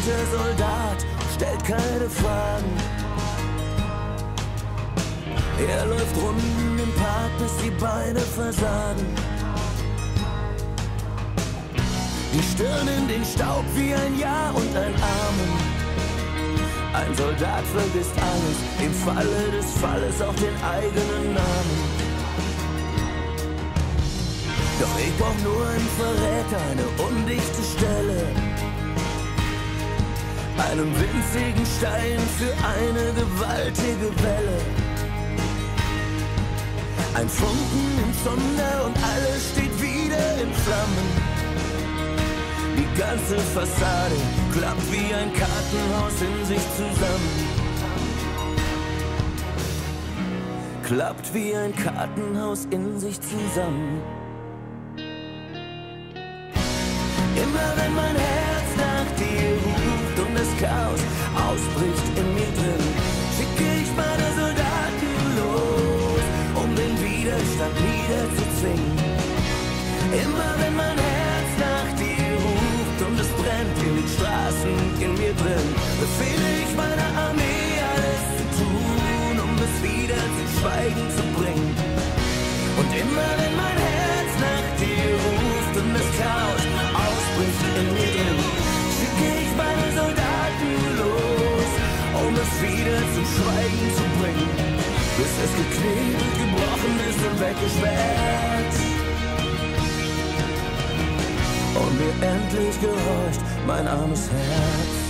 guter Soldat, stellt keine Fragen. Er läuft Runden im Park, bis die Beine versagen. Die Stirn in den Staub wie ein Ja und ein Amen. Ein Soldat vergisst alles, im Falle des Falles auch den eigenen Namen. Doch ich brauch nur einen Verräter, eine undichte Stelle, einen winzigen Stein für eine gewaltige Welle. Ein Funken im Zunder und alles steht wieder in Flammen. Die ganze Fassade klappt wie ein Kartenhaus in sich zusammen. Klappt wie ein Kartenhaus in sich zusammen. Immer wenn mein Herz nach dir ruft und das Chaos ausbricht in mir drin, schicke ich meine Soldaten los, um den Widerstand niederzuzwingen. Immer wenn mein Herz nach dir ruft und es brennt in den Straßen in mir drin, befehle ich meiner Armee alles zu tun, um es wieder zum Schweigen zu bringen. Und immer wenn mein Herz nach dir ruft und das Chaos ausbricht in mir drin, schicke ich meine Soldaten los, um es wieder zum Schweigen zu bringen, bis es geknebelt, gebrochen ist und weggesperrt. Und mir endlich gehorcht mein armes Herz.